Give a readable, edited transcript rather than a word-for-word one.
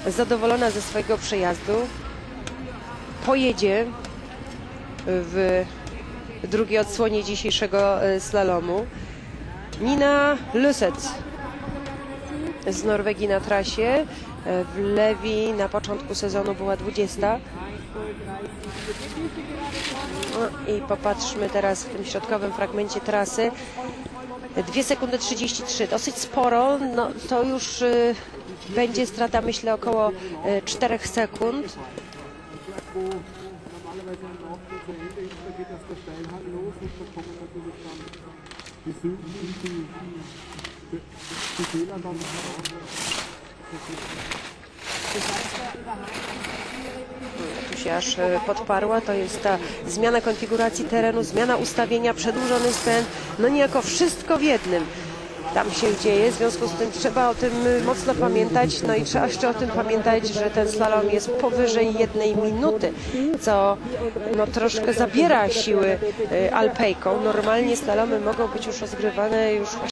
zadowolona ze swojego przejazdu. Pojedzie w drugiej odsłonie dzisiejszego slalomu. Nina Lyseth z Norwegii na trasie. W Levi na początku sezonu była 20. No i popatrzmy teraz w tym środkowym fragmencie trasy. 2 sekundy 33, dosyć sporo, no to już będzie strata, myślę, około 4 sekund. Tu się aż podparła, to jest ta zmiana konfiguracji terenu, zmiana ustawienia, przedłużony skręt, no niejako wszystko w jednym tam się dzieje, w związku z tym trzeba o tym mocno pamiętać, no i trzeba jeszcze o tym pamiętać, że ten slalom jest powyżej 1 minuty, co no troszkę zabiera siły Alpejkom. Normalnie slalomy mogą być już rozgrywane już